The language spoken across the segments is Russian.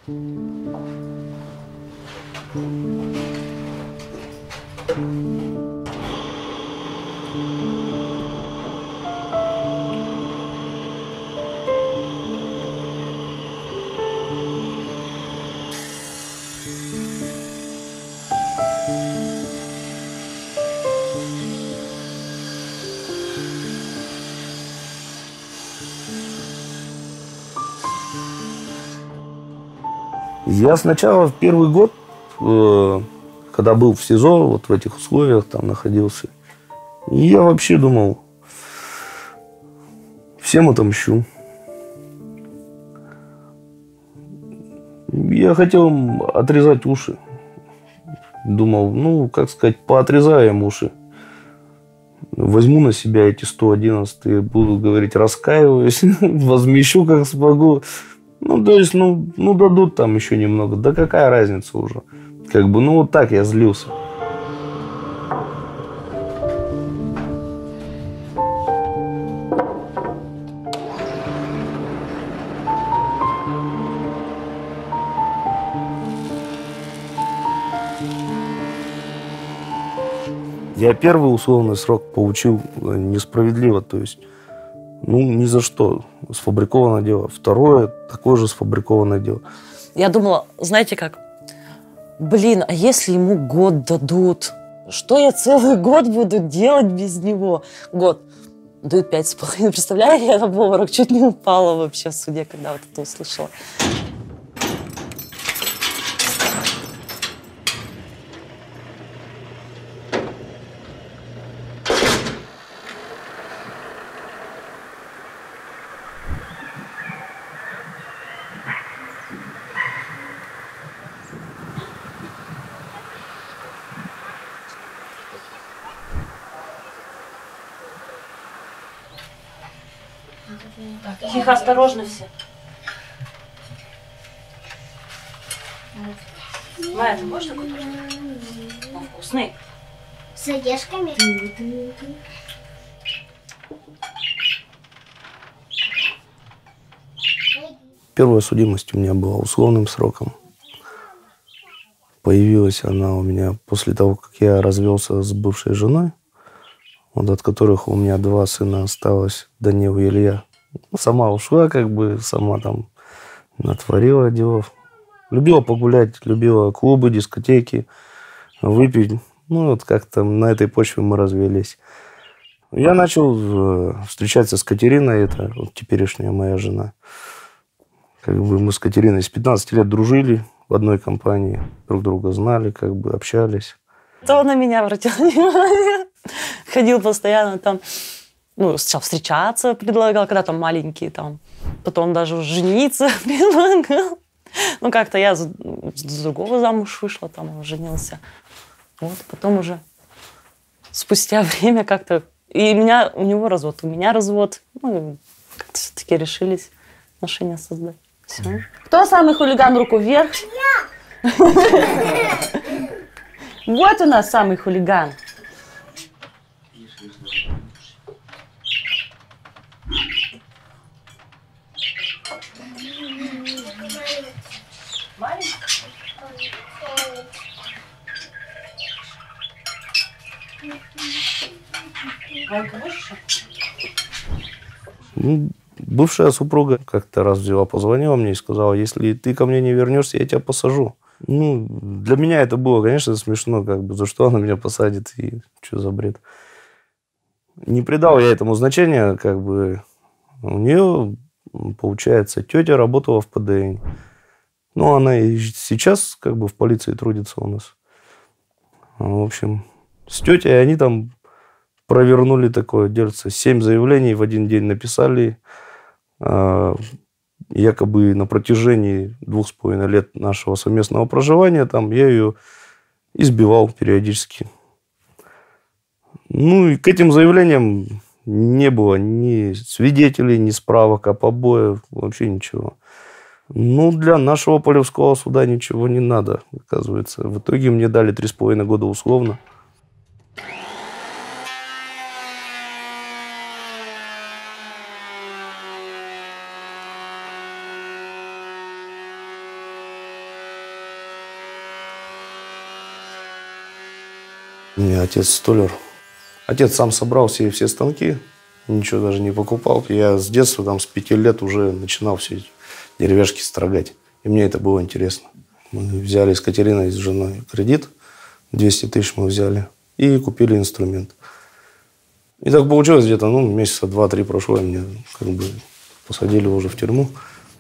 Я сначала в первый год, когда был в СИЗО, вот в этих условиях там находился, я вообще думал, всем отомщу. Я хотел им отрезать уши. Думал, ну, как сказать, поотрезаю им уши. Возьму на себя эти 111 и буду говорить, раскаиваюсь, возмещу, как смогу. Ну, то есть, ну, дадут там еще немного. Да какая разница уже? Как бы, ну, вот так я злился. Я первый условный срок получил несправедливо, то есть, ну, ни за что. Сфабрикованное дело. Второе, такое же сфабрикованное дело. Я думала, знаете как, блин, а если ему год дадут? Что я целый год буду делать без него? Год. Дают 5,5. Представляете, я в обморок чуть не упала вообще в суде, когда вот это услышала. Так, тихо, осторожно все. Майя, ты можешь такой тортик? Он вкусный. С орешками? Первая судимость у меня была условным сроком. Появилась она у меня после того, как я развелся с бывшей женой, вот от которых у меня 2 сына осталось, Данил и Илья. Сама ушла, как бы, сама там натворила делов. Любила погулять, любила клубы, дискотеки, выпить. Ну, вот как-то на этой почве мы развелись. Я начал встречаться с Катериной, это вот теперешняя моя жена. Как бы мы с Катериной с 15 лет дружили в одной компании, друг друга знали, как бы общались. То он на меня обратил внимание. Ходил постоянно там, ну, сначала встречаться предлагал, когда там маленький, там, потом даже жениться предлагал. Ну, как-то я с другого замуж вышла, там, он женился. Вот, потом уже спустя время как-то... И у него развод, у меня развод. Ну, как-то все-таки решились отношения создать. Все. Кто самый хулиган? Руку вверх. Вот у нас самый хулиган. Ну, бывшая супруга как-то раз взяла, позвонила мне и сказала, если ты ко мне не вернешься, я тебя посажу. Ну, для меня это было, конечно, смешно, как бы, за что она меня посадит и что за бред. Не придал я этому значения, как бы, у нее, получается, тетя работала в ПДН. Ну, она и сейчас, как бы, в полиции трудится у нас. В общем, с тетей они там провернули такое дельце. 7 заявлений в один день написали. Якобы на протяжении 2,5 лет нашего совместного проживания там я ее избивал периодически. Ну, и к этим заявлениям не было ни свидетелей, ни справок о побоях, вообще ничего. Ну, для нашего Полевского суда ничего не надо, оказывается. В итоге мне дали 3,5 года условно. У меня отец столяр. Отец сам собрал все станки, ничего даже не покупал. Я с детства, там, с 5 лет уже начинал все эти деревяшки строгать. И мне это было интересно. Мы взяли с Катериной, с женой кредит. 200 тысяч мы взяли. И купили инструмент. И так получилось где-то, месяца 2-3 прошло, и меня как бы посадили уже в тюрьму.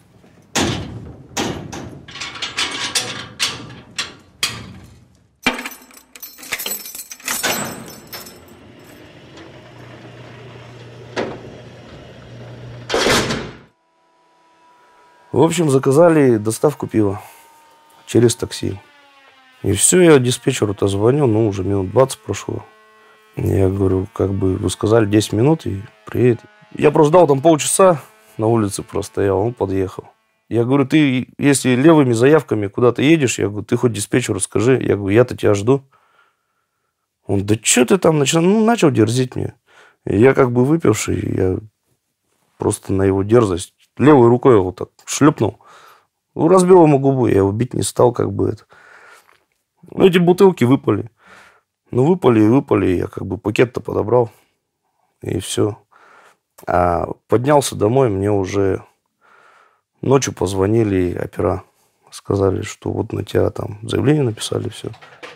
В общем, заказали доставку пива через такси. И все, я диспетчеру-то звоню, уже минут 20 прошло. Я говорю, вы сказали 10 минут и приедет. Я просто ждал там полчаса, на улице просто стоял, он подъехал. Я говорю, ты, если левыми заявками куда-то едешь, я говорю, ты хоть диспетчеру скажи. Я говорю, я-то тебя жду. Он, да что ты там начал? Начал дерзить мне. И я выпивший, я просто на его дерзость левой рукой его так шлепнул. Разбил ему губу, я его бить не стал, это. Эти бутылки выпали. Выпали, я пакет-то подобрал. И все. А поднялся домой, мне уже ночью позвонили опера. Сказали, что вот на тебя там заявление написали, все.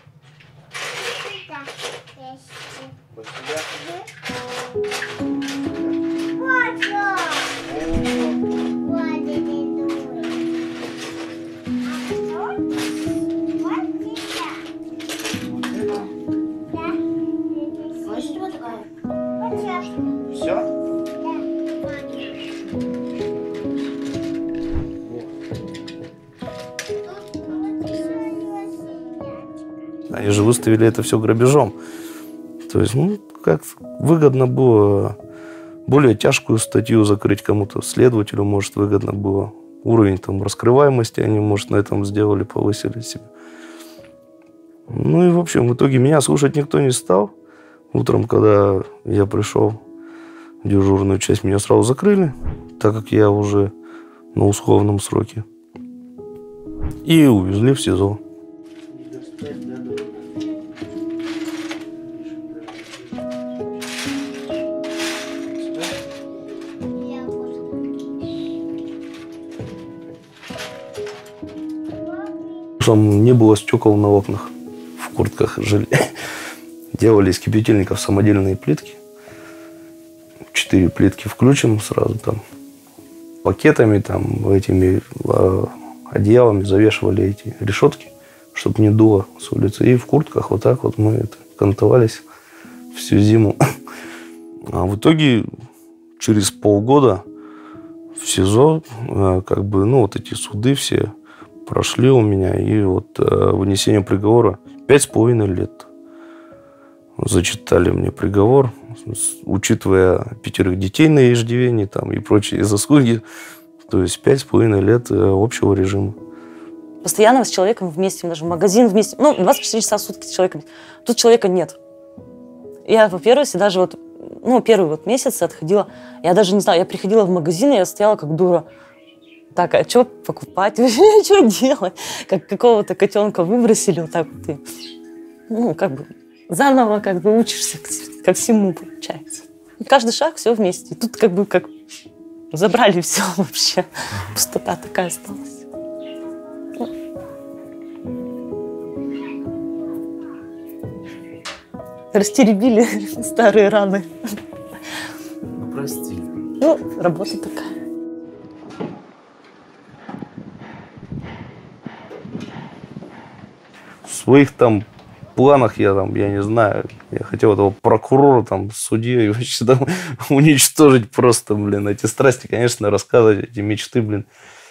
Они же выставили это все грабежом. То есть, как выгодно было более тяжкую статью закрыть кому-то, следователю, может, выгодно было. Уровень там раскрываемости они, может, на этом сделали, повысили себе. И, в общем, в итоге меня слушать никто не стал. Утром, когда я пришел в дежурную часть, меня сразу закрыли, так как я уже на условном сроке. И увезли в СИЗО. Там не было стекол на окнах, в куртках жили. Делали из кипятильников самодельные плитки. 4 плитки включим сразу там. Пакетами, этими одеялами завешивали эти решетки, чтобы не дуло с улицы. И в куртках вот так вот мы кантовались всю зиму. А в итоге через полгода в СИЗО вот эти суды все прошли у меня, и вынесение приговора 5,5 лет. Зачитали мне приговор, учитывая 5 детей на иждивении и прочие заслуги. То есть 5,5 лет общего режима. Постоянно с человеком вместе, даже в магазин вместе. 24 часа в сутки с человеком. Тут человека нет. Я, во-первых, даже первый месяц отходила, я даже не знаю, я приходила в магазин, и я стояла как дура. Так, а что покупать? Что делать? Как какого-то котенка выбросили, вот так вот ты, заново учишься ко всему, получается. И каждый шаг все вместе. И тут как забрали все вообще. Пустота такая осталась. Растеребили старые раны. Прости. Работа такая. В своих планах я не знаю, я хотел этого прокурора, судью вообще уничтожить просто, эти страсти, конечно, рассказывать, эти мечты,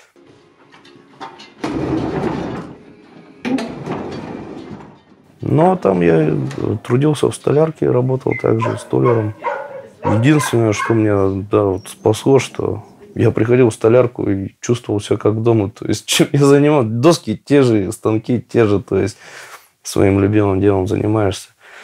Но там я трудился в столярке, работал также столяром. Единственное, что меня спасло, что я приходил в столярку и чувствовал себя как дома. То есть, чем я занимался? Доски те же, станки те же. То есть, своим любимым делом занимаешься.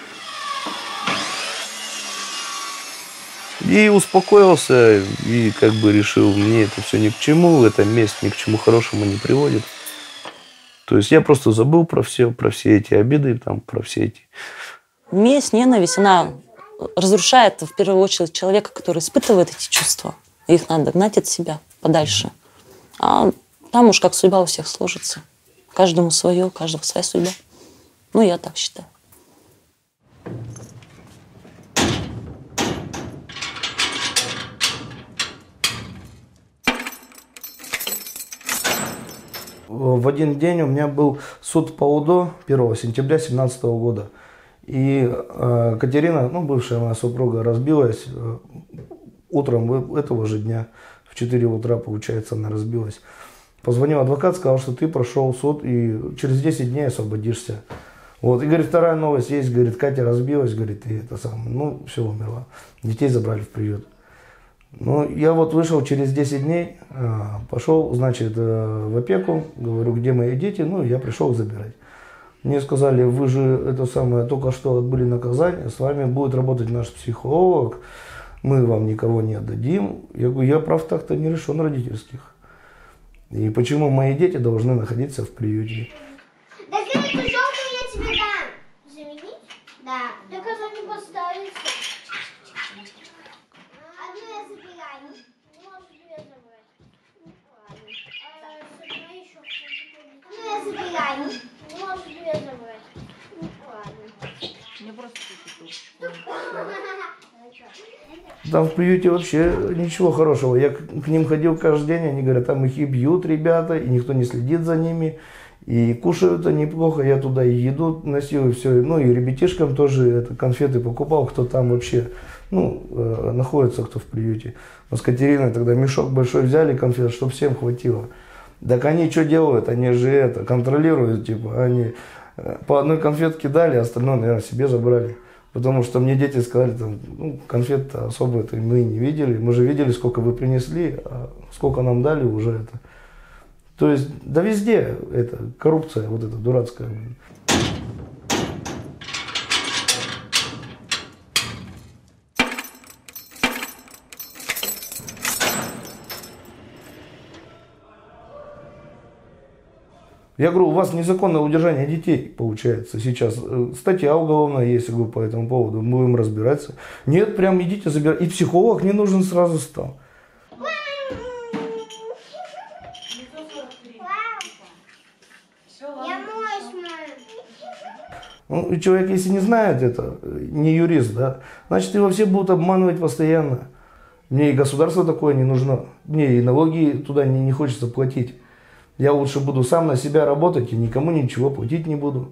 И успокоился, и решил, мне это все ни к чему, эта месть ни к чему хорошему не приводит. То есть, я просто забыл про все эти обиды, про все эти Месть, ненависть, она разрушает в первую очередь человека, который испытывает эти чувства. Их надо гнать от себя подальше. А там уж как судьба у всех сложится. Каждому свое, у каждого своя судьба. Ну, я так считаю. В один день у меня был суд по УДО 1 сентября 2017 года. И Катерина, ну, бывшая моя супруга, разбилась утром этого же дня. В 4 утра, получается, она разбилась. Позвонил адвокат, сказал, что ты прошел суд и через 10 дней освободишься. Вот. И, говорит, вторая новость есть, говорит, Катя разбилась, говорит, и это самое, ну, все, умерла. Детей забрали в приют. Ну, я вот вышел через 10 дней, пошел, значит, в опеку, говорю, где мои дети, ну, я пришел их забирать. Мне сказали, вы же это самое, только что отбыли наказание, с вами будет работать наш психолог, мы вам никого не отдадим. Я говорю, я прав так-то не решен родительских. И почему мои дети должны находиться в приюте? Да эту желтую я тебе дам. Заменить? Да. Так она не поставится. Одну я забираю. Можешь две забрать. Ладно. Одну я забираю. Можешь две забрать. Ладно. Мне просто Там в приюте вообще ничего хорошего. Я к ним ходил каждый день, они говорят, там их и бьют ребята, и никто не следит за ними, и кушают они плохо. Я туда и еду носил, и все. Ну и ребятишкам тоже это, конфеты покупал, кто там вообще, ну, находится, кто в приюте. Мы с Катериной тогда мешок большой взяли конфет, чтобы всем хватило. Так они что делают? Они же это контролируют, типа, они по одной конфетке дали, остальное, наверное, себе забрали. Потому что мне дети сказали, там, ну, конфет особо это мы не видели. Мы же видели, сколько вы принесли, а сколько нам дали уже это. То есть, да везде это коррупция, вот эта дурацкая. Я говорю, у вас незаконное удержание детей, получается, сейчас. Статья уголовная есть, говорю, по этому поводу, будем разбираться. Нет, прям идите забирать. И психолог не нужен сразу стал. Я моюсь, мам. Ну, человек, если не знает это, не юрист, да, значит, его все будут обманывать постоянно. Мне и государство такое не нужно. Мне и налоги туда не хочется платить. Я лучше буду сам на себя работать и никому ничего платить не буду.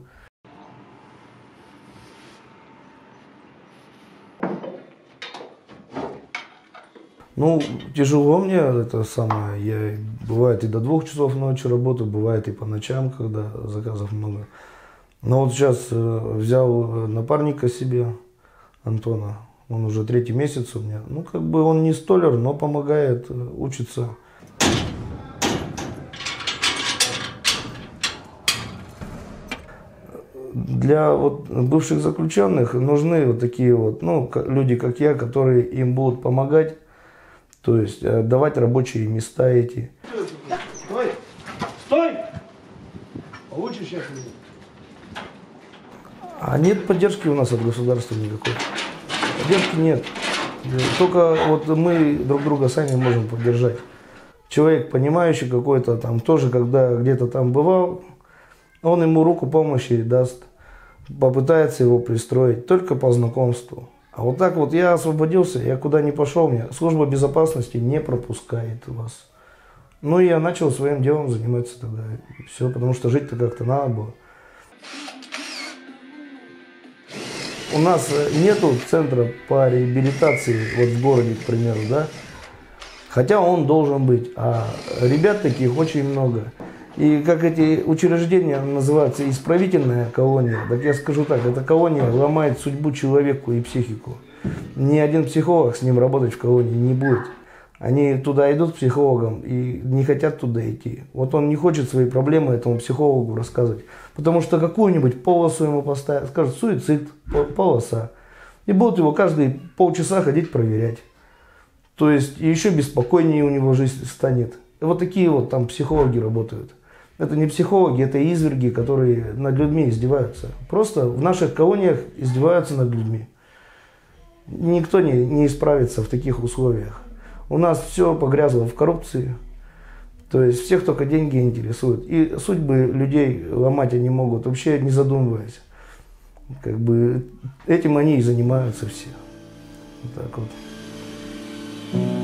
Ну, тяжело мне это самое. Я бывает и до 2 часов ночи работаю, бывает и по ночам, когда заказов много. Но вот сейчас взял напарника себе, Антона. Он уже 3-й месяц у меня. Ну, как бы он не столяр, но помогает учиться. Для вот бывших заключенных нужны вот такие вот, ну, люди, как я, которые им будут помогать, то есть давать рабочие места эти. Стой! Стой! Получишь сейчас меня. А нет поддержки у нас от государства никакой. Поддержки нет. Только вот мы друг друга сами можем поддержать. Человек, понимающий какой-то там, тоже когда где-то там бывал, он ему руку помощи даст, попытается его пристроить только по знакомству. А вот так вот я освободился, я куда ни пошел, мне служба безопасности не пропускает вас. Ну и я начал своим делом заниматься тогда. Все, потому что жить-то как-то надо было. У нас нету центра по реабилитации вот в городе, к примеру, да? Хотя он должен быть, а ребят таких очень много. И как эти учреждения называются, исправительная колония, так я скажу так, эта колония ломает судьбу человеку и психику. Ни один психолог с ним работать в колонии не будет. Они туда идут к психологам и не хотят туда идти. Вот он не хочет свои проблемы этому психологу рассказывать. Потому что какую-нибудь полосу ему поставят, скажут суицид, полоса. И будут его каждые полчаса ходить проверять. То есть еще беспокойнее у него жизнь станет. И вот такие вот там психологи работают. Это не психологи, это изверги, которые над людьми издеваются. Просто в наших колониях издеваются над людьми. Никто не исправится в таких условиях. У нас все погрязло в коррупции. То есть всех только деньги интересуют. И судьбы людей ломать они могут, вообще не задумываясь. Как бы этим они и занимаются все. Вот так вот.